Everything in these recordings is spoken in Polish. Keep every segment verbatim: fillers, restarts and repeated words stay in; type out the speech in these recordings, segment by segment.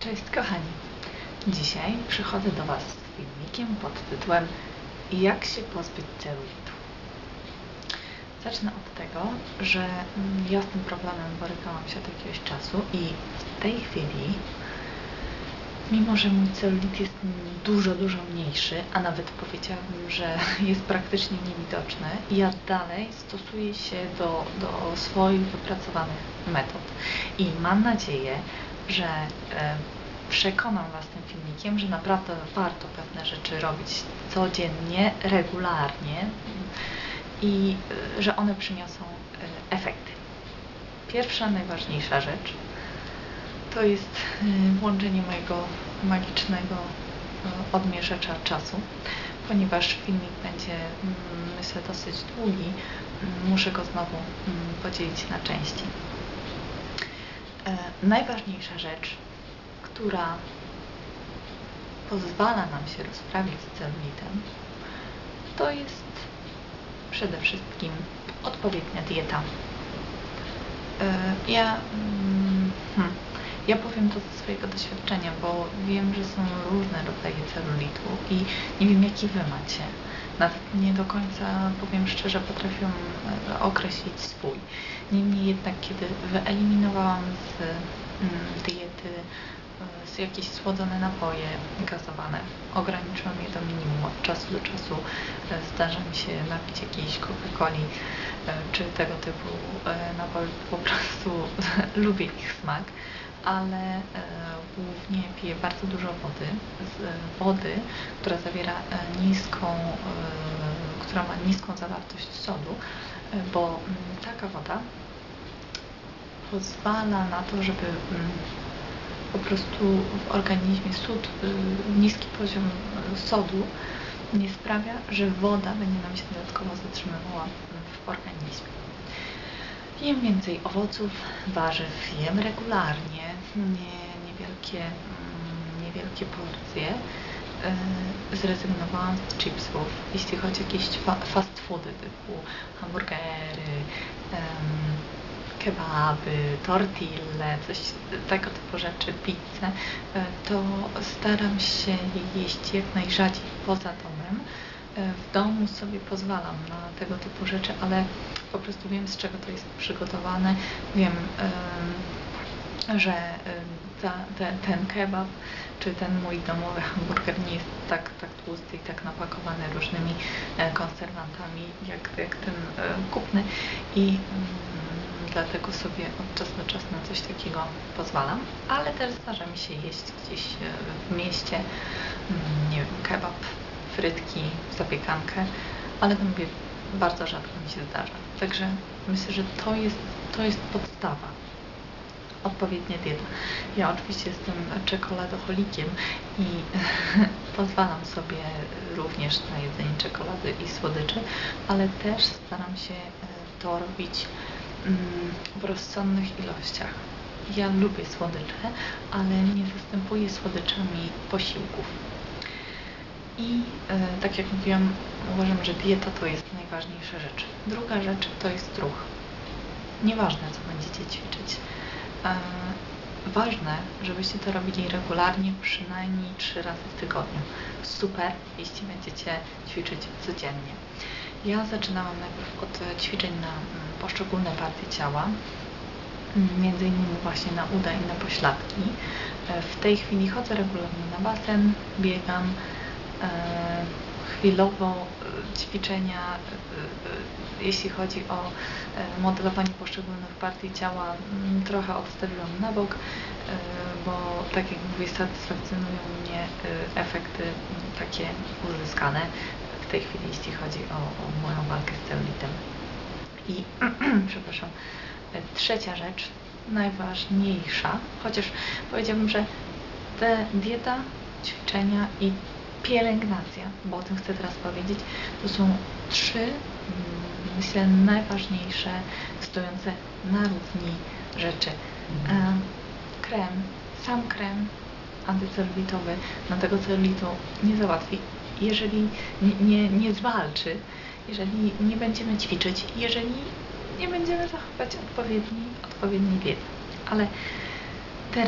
Cześć kochani! Dzisiaj przychodzę do Was z filmikiem pod tytułem Jak się pozbyć celulitu. Zacznę od tego, że ja z tym problemem borykałam się od jakiegoś czasu i w tej chwili, mimo że mój celulit jest dużo, dużo mniejszy, a nawet powiedziałabym, że jest praktycznie niewidoczny, ja dalej stosuję się do, do swoich wypracowanych metod i mam nadzieję, że e, przekonam Was tym filmikiem, że naprawdę warto pewne rzeczy robić codziennie, regularnie i e, że one przyniosą e, efekty. Pierwsza, najważniejsza rzecz to jest e, włączenie mojego magicznego e, odmierzacza czasu, ponieważ filmik będzie, mm, myślę, dosyć długi, mm, muszę go znowu mm, podzielić na części. E, najważniejsza rzecz, która pozwala nam się rozprawić z celulitem, to jest przede wszystkim odpowiednia dieta. E, ja, hmm, ja powiem to ze swojego doświadczenia, bo wiem, że są różne rodzaje celulitu i nie wiem, jaki Wy macie. Nawet nie do końca, powiem szczerze, potrafią określić swój. Niemniej jednak, kiedy wyeliminowałam z diety z jakieś słodzone napoje gazowane, ograniczyłam je do minimum od czasu do czasu. Zdarza mi się napić jakiejś Coca-Coli czy tego typu napojów, po prostu lubię ich smak, ale głównie piję bardzo dużo wody, wody, która zawiera niską, która ma niską zawartość sodu, bo taka woda pozwala na to, żeby po prostu w organizmie sód, niski poziom sodu nie sprawia, że woda będzie nam się dodatkowo zatrzymywała w organizmie. Jem więcej owoców, warzyw, jem regularnie, nie, niewielkie, niewielkie porcje. Zrezygnowałam z chipsów, jeśli chodzi o jakieś fast foody typu hamburgery, kebaby, tortille, coś tego typu rzeczy, pizzę, to staram się je jeść jak najrzadziej poza domem. W domu sobie pozwalam na tego typu rzeczy, ale po prostu wiem, z czego to jest przygotowane. Wiem, że ta, te, ten kebab czy ten mój domowy hamburger nie jest tak, tak tłusty i tak napakowany różnymi konserwantami jak, jak ten kupny i dlatego sobie od czasu do czasu na coś takiego pozwalam, ale też zdarza mi się jeść gdzieś w mieście, nie wiem, kebab, frytki, zapiekankę, ale to mówię, bardzo rzadko mi się zdarza. Także myślę, że to jest, to jest podstawa. Odpowiednia dieta. Ja oczywiście jestem czekoladoholikiem i pozwalam sobie również na jedzenie czekolady i słodyczy, ale też staram się to robić w rozsądnych ilościach. Ja lubię słodycze, ale nie zastępuję słodyczami posiłków. I e, tak jak mówiłam, uważam, że dieta to jest najważniejsza rzecz. Druga rzecz to jest ruch. Nieważne, co będziecie ćwiczyć. E, ważne, żebyście to robili regularnie, przynajmniej trzy razy w tygodniu. Super, jeśli będziecie ćwiczyć codziennie. Ja zaczynałam najpierw od ćwiczeń na poszczególne partie ciała, między innymi właśnie na uda i na pośladki. W tej chwili chodzę regularnie na basen, biegam, chwilowo ćwiczenia, jeśli chodzi o modelowanie poszczególnych partii ciała, trochę odstawiłam na bok, bo tak jak mówię, satysfakcjonują mnie efekty takie uzyskane w tej chwili, jeśli chodzi o, o moją walkę z celulitem. I przepraszam, trzecia rzecz, najważniejsza, chociaż powiedziałabym, że te dieta, ćwiczenia i pielęgnacja, bo o tym chcę teraz powiedzieć, to są trzy, myślę, najważniejsze, stojące na równi rzeczy. Krem, sam krem antycelulitowy na tego celulitu nie załatwi, jeżeli nie, nie, nie zwalczy, jeżeli nie będziemy ćwiczyć, jeżeli nie będziemy zachować odpowiedniej, odpowiedniej wiedzy. Ale teraz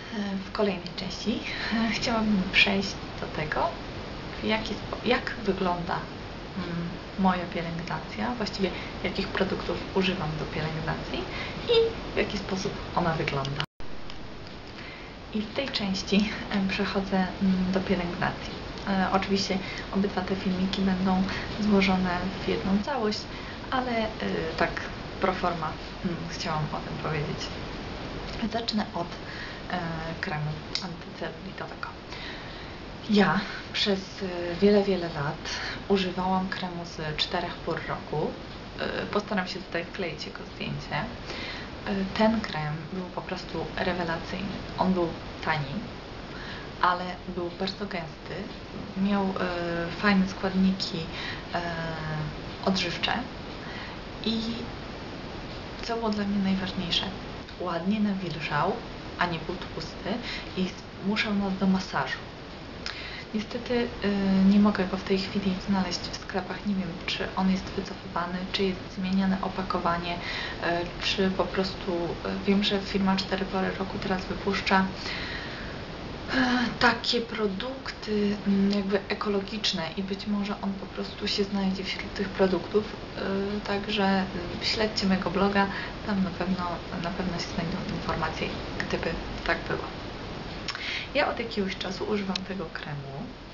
w kolejnej części chciałabym przejść do tego, w jaki spo- jak wygląda mm, moja pielęgnacja, właściwie jakich produktów używam do pielęgnacji i w jaki sposób ona wygląda. I w tej części em, przechodzę mm, do pielęgnacji. E, oczywiście obydwa te filmiki będą złożone w jedną całość, ale e, tak pro forma mm, chciałam o tym powiedzieć. Zacznę od e, kremu antycelulitowego. Ja przez e, wiele, wiele lat używałam kremu z czterech pór roku. E, postaram się tutaj wkleić jego zdjęcie. E, ten krem był po prostu rewelacyjny. On był tani, ale był bardzo gęsty. Miał e, fajne składniki e, odżywcze i co było dla mnie najważniejsze, ładnie nawilżał, a nie był tłusty i zmuszał nas do masażu. Niestety yy, nie mogę go w tej chwili znaleźć w sklepach. Nie wiem, czy on jest wycofywany, czy jest zmieniane opakowanie, yy, czy po prostu yy, wiem, że firma cztery pory roku teraz wypuszcza yy, takie produkty yy, jakby ekologiczne i być może on po prostu się znajdzie wśród tych produktów. Yy, także yy, śledźcie mojego bloga, tam na pewno, na pewno się znajdą informacje, gdyby tak było. Ja od jakiegoś czasu używam tego kremu.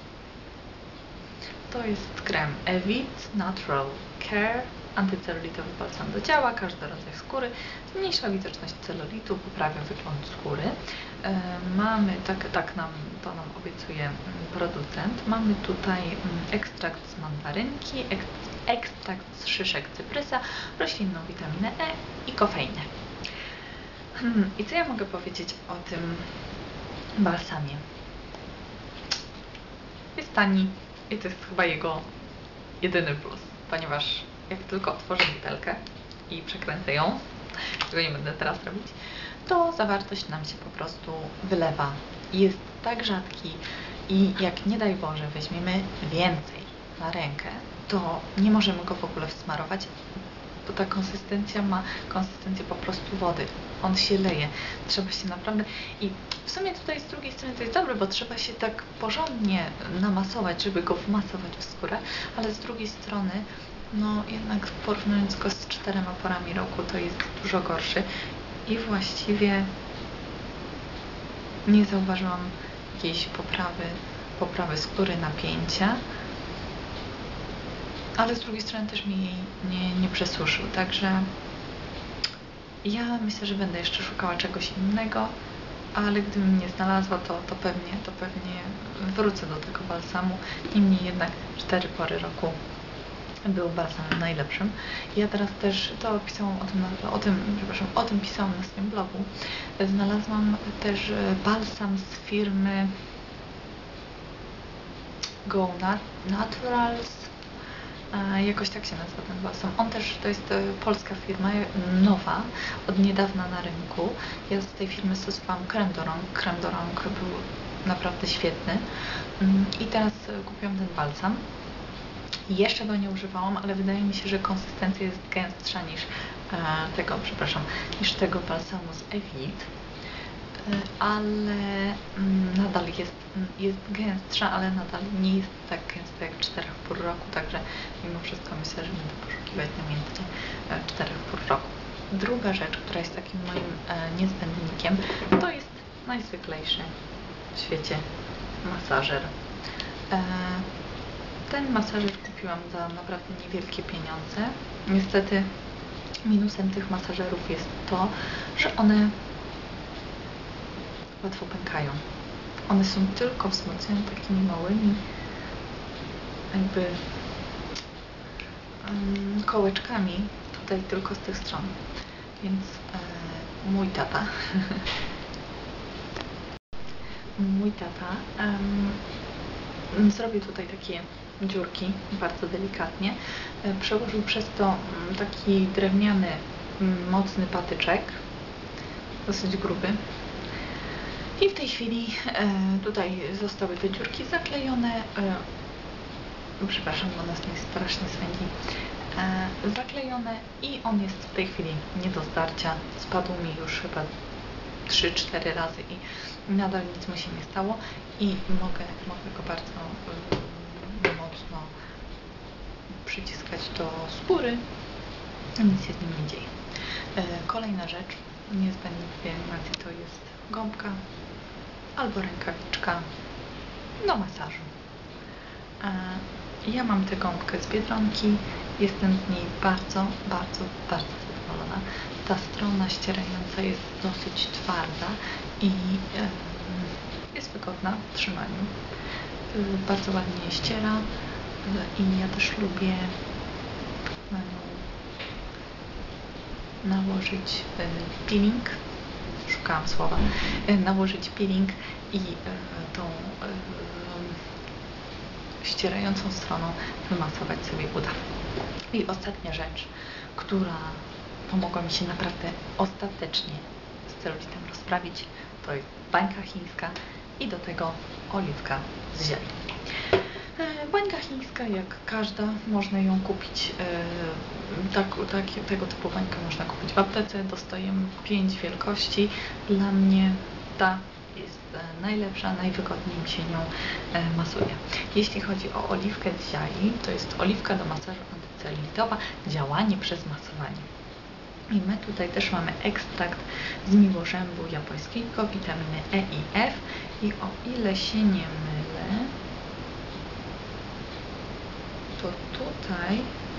To jest krem Evit Natural Care Antycelulitowy balsam do ciała, każdy rodzaj skóry, zmniejsza widoczność celulitu, poprawia wygląd skóry. E, mamy, tak, tak nam, to nam obiecuje producent, mamy tutaj ekstrakt z mandarynki, ek, ekstrakt z szyszek cyprysa, roślinną witaminę E i kofeinę. Hmm, I co ja mogę powiedzieć o tym balsamie? Jest tani i to jest chyba jego jedyny plus, ponieważ jak tylko otworzę butelkę i przekręcę ją, czego nie będę teraz robić, to zawartość nam się po prostu wylewa. Jest tak rzadki i jak nie daj Boże weźmiemy więcej na rękę, to nie możemy go w ogóle wsmarować, bo ta konsystencja ma konsystencję po prostu wody. On się leje. Trzeba się naprawdę... I w sumie tutaj z drugiej strony to jest dobre, bo trzeba się tak porządnie namasować, żeby go wmasować w skórę, ale z drugiej strony, no jednak porównując go z czterema porami roku, to jest dużo gorszy i właściwie nie zauważyłam jakiejś poprawy, poprawy skóry, napięcia. Ale z drugiej strony też mi jej nie, nie przesuszył, także ja myślę, że będę jeszcze szukała czegoś innego, ale gdybym nie znalazła, to, to, pewnie, to pewnie wrócę do tego balsamu. Niemniej jednak cztery pory roku był balsamem najlepszym. Ja teraz też, to pisałam o tym, o tym, przepraszam, o tym pisałam na swoim blogu. Znalazłam też balsam z firmy Go Naturals. Jakoś tak się nazywa ten balsam. On też, to jest polska firma, nowa, od niedawna na rynku. Ja z tej firmy stosowałam krem do rąk. Krem do rąk był naprawdę świetny. I teraz kupiłam ten balsam. Jeszcze go nie używałam, ale wydaje mi się, że konsystencja jest gęstsza niż tego, przepraszam, niż tego balsamu z Evit. Ale nadal jest, jest gęstsza, ale nadal nie jest tak gęsta jak czterech pór roku, także mimo wszystko myślę, że będę poszukiwać namiętnie czterech pór roku. Druga rzecz, która jest takim moim e, niezbędnikiem, to jest najzwyklejszy w świecie masażer. E, ten masażer kupiłam za naprawdę niewielkie pieniądze. Niestety minusem tych masażerów jest to, że one łatwo pękają. One są tylko wzmocnione takimi małymi jakby um, kołeczkami tutaj tylko z tych stron. Więc e, mój tata mój tata um, zrobił tutaj takie dziurki bardzo delikatnie. E, przełożył przez to um, taki drewniany, um, mocny patyczek, dosyć gruby. I w tej chwili e, tutaj zostały te dziurki zaklejone, e, przepraszam, bo nas nie strasznie swędzi, e, zaklejone i on jest w tej chwili nie do zdarcia. Spadł mi już chyba trzy cztery razy i nadal nic mu się nie stało i mogę, mogę go bardzo y, mocno przyciskać do skóry, nic się z nim nie dzieje. Y, kolejna rzecz niezbędna w pielęgnacji to jest gąbka albo rękawiczka do masażu. Y, ja mam tę gąbkę z Biedronki, jestem z niej bardzo, bardzo, bardzo zadowolona. Ta strona ścierająca jest dosyć twarda i y, jest wygodna w trzymaniu. Y, bardzo ładnie ściera y, i ja też lubię na nią nałożyć y, peeling, szukałam słowa, y, nałożyć peeling i y, tą y, ścierającą stroną wymasować sobie uda. I ostatnia rzecz, która pomogła mi się naprawdę ostatecznie z celulitem rozprawić, to jest bańka chińska i do tego oliwka z ziemi. E, bańka chińska, jak każda, można ją kupić, e, tak, tak, tego typu bańkę można kupić w aptece, dostajemy pięć wielkości. Dla mnie ta jest e, najlepsza, najwygodniej mi się nią e, masuje. Jeśli chodzi o oliwkę z ziai, to jest oliwka do masażu antycelulitowa, działanie przez masowanie. I my tutaj też mamy ekstrakt z miłożębu japońskiego, witaminy E i F i o ile się nie mylę, to tutaj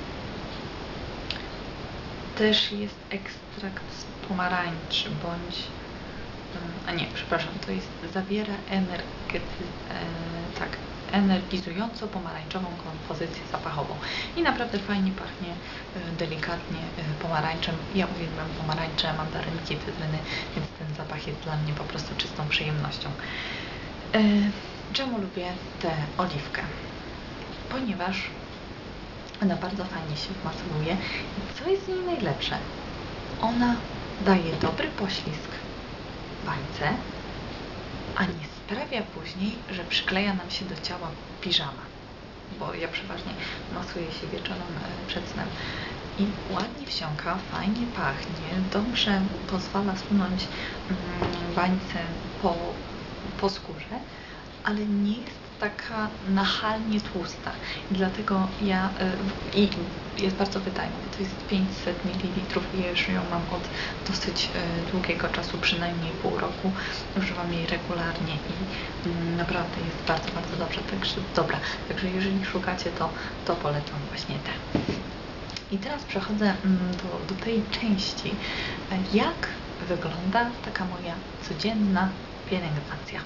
też jest ekstrakt z pomarańczy bądź, a nie, przepraszam, to jest, zawiera energety, e, tak, energizująco-pomarańczową kompozycję zapachową i naprawdę fajnie pachnie, e, delikatnie e, pomarańczem. Ja uwielbiam pomarańcze, mandarynki, cytryny, więc ten zapach jest dla mnie po prostu czystą przyjemnością. E, czemu lubię tę oliwkę? Ponieważ ona bardzo fajnie się wmasowuje i co jest z niej najlepsze? Ona daje dobry poślizg bańce, a nie sprawia później, że przykleja nam się do ciała piżama, bo ja przeważnie masuję się wieczorem przed snem i ładnie wsiąka, fajnie pachnie, dobrze pozwala sunąć bańce po, po skórze, ale nie jest taka nachalnie tłusta. I dlatego ja y, i jest bardzo wydajna. To jest pięćset mililitrów i ja już ją mam od dosyć y, długiego czasu, przynajmniej pół roku. Używam jej regularnie i y, naprawdę jest bardzo, bardzo dobrze. Także dobra. Także jeżeli szukacie, to, to polecam właśnie te. I teraz przechodzę y, do, do tej części, y, jak wygląda taka moja codzienna pielęgnacja.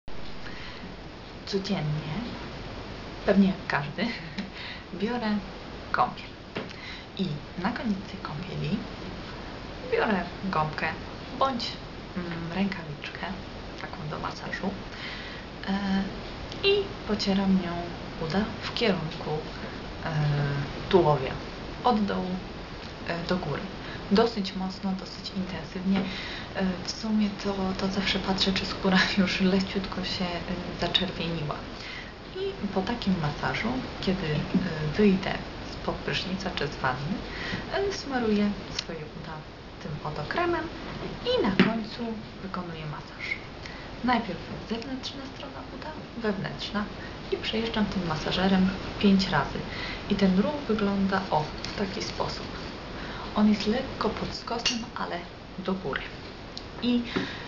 Codziennie, pewnie jak każdy, biorę kąpiel i na koniec tej kąpieli biorę gąbkę bądź mm, rękawiczkę, taką do masażu e, i pocieram nią uda w kierunku e, tułowia, od dołu e, do góry. Dosyć mocno, dosyć intensywnie. W sumie to, to zawsze patrzę, czy skóra już leciutko się zaczerwieniła. I po takim masażu, kiedy wyjdę spod prysznica czy z wanny, smaruję swoje uda tym oto kremem i na końcu wykonuję masaż. Najpierw zewnętrzna strona uda, wewnętrzna i przejeżdżam tym masażerem pięć razy. I ten ruch wygląda o w taki sposób. On jest lekko pod skosem, ale do góry. I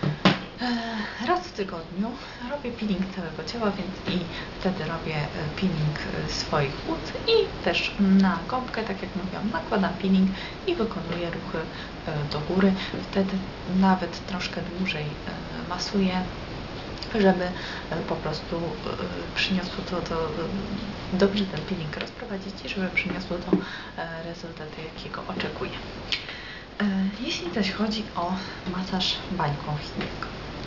e, raz w tygodniu robię peeling całego ciała, więc i wtedy robię peeling swoich ud i też na gąbkę, tak jak mówiłam, nakładam peeling i wykonuję ruchy e, do góry. Wtedy nawet troszkę dłużej e, masuję, żeby po prostu przyniosło to, to dobrze ten peeling rozprowadzić i żeby przyniosło to rezultaty, jakiego oczekuję. Jeśli zaś chodzi o masaż bańką chińską.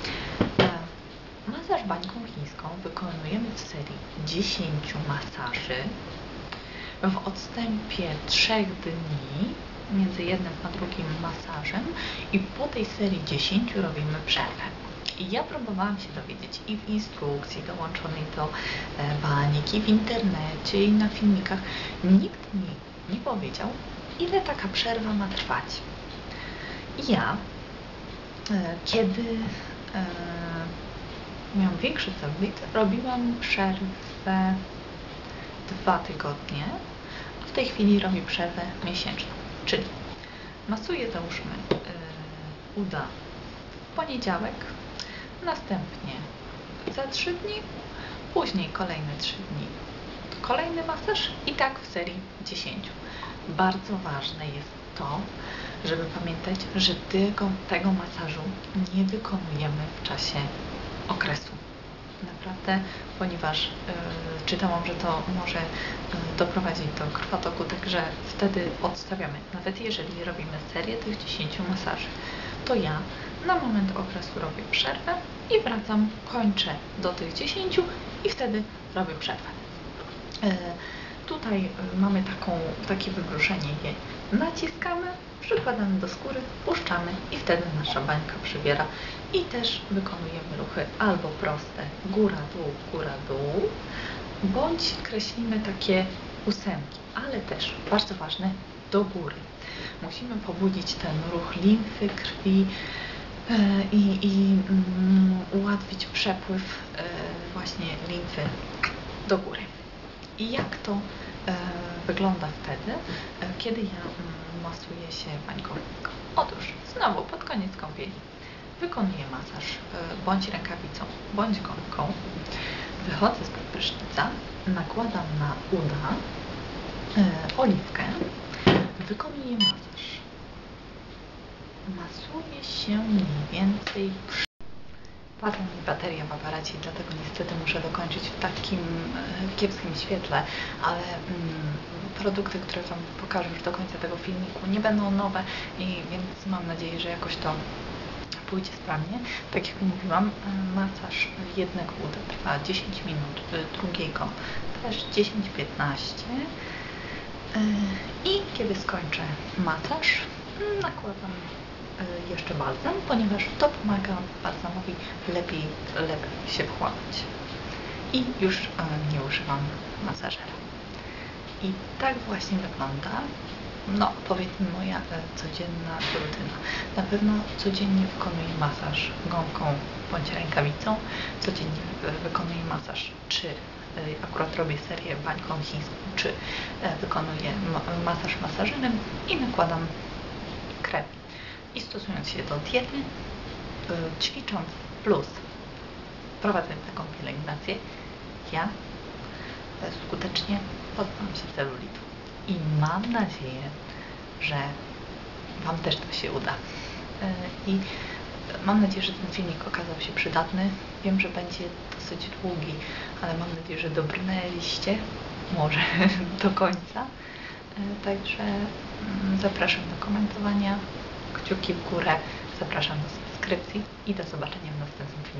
Masaż bańką chińską wykonujemy w serii dziesięciu masaży w odstępie trzech dni między jednym a drugim masażem i po tej serii dziesięciu robimy przerwę. I ja próbowałam się dowiedzieć i w instrukcji dołączonej do bańki, w internecie i na filmikach. Nikt mi nie powiedział, ile taka przerwa ma trwać. I ja E, Kiedy e, miałam większy celulit, robiłam przerwę dwa tygodnie, a w tej chwili robię przerwę miesięczną, czyli masuję, załóżmy, yy, uda w poniedziałek, następnie za trzy dni, później kolejne trzy dni kolejny masaż i tak w serii dziesięć. Bardzo ważne jest to, żeby pamiętać, że tego, tego masażu nie wykonujemy w czasie okresu. Naprawdę, ponieważ yy, czytałam, że to może yy, doprowadzić do krwotoku, także wtedy odstawiamy. Nawet jeżeli robimy serię tych dziesięciu masaży, to ja na moment okresu robię przerwę i wracam, kończę do tych dziesięciu i wtedy robię przerwę. Yy, tutaj yy, mamy taką, takie wybruszenie, je naciskamy, przykładamy do skóry, puszczamy i wtedy nasza bańka przybiera i też wykonujemy ruchy albo proste góra-dół, góra-dół, bądź kreślimy takie ósemki, ale też bardzo ważne do góry. Musimy pobudzić ten ruch limfy, krwi yy, i, i yy, ułatwić przepływ yy, właśnie limfy do góry. I jak to e, wygląda wtedy, e, kiedy ja mm, masuję się bańką? Otóż znowu pod koniec kąpieli wykonuję masaż e, bądź rękawicą, bądź gąbką. Wychodzę spod prysznica, nakładam na uda e, oliwkę, wykonuję masaż. Masuję się mniej więcej przy Padła mi bateria w aparacie i dlatego niestety muszę dokończyć w takim e, kiepskim świetle, ale mm, produkty, które Wam pokażę już do końca tego filmiku, nie będą nowe i więc mam nadzieję, że jakoś to pójdzie sprawnie. Tak jak mówiłam, e, masaż jednego uda trwa dziesięć minut, e, drugiego też dziesięć piętnaście e, i kiedy skończę masaż, nakładam jeszcze balsam, ponieważ to pomaga balsamowi lepiej, lepiej się wchłaniać. I już e, nie używam masażera. I tak właśnie wygląda, no powiedzmy, moja e, codzienna rutyna. Na pewno codziennie wykonuję masaż gąbką bądź rękawicą, codziennie e, wykonuję masaż, czy e, akurat robię serię bańką chińską, czy e, wykonuję ma masaż masażynem i nakładam krem. I stosując się do diety, yy, ćwicząc plus prowadząc taką pielęgnację, ja yy, skutecznie pozbyłam się celulitu. I mam nadzieję, że Wam też to się uda. Yy, I mam nadzieję, że ten filmik okazał się przydatny. Wiem, że będzie dosyć długi, ale mam nadzieję, że dobrnęliście może do końca. Yy, także yy, zapraszam do komentowania. Kciuki w górę, zapraszam do subskrypcji i do zobaczenia w następnym filmie.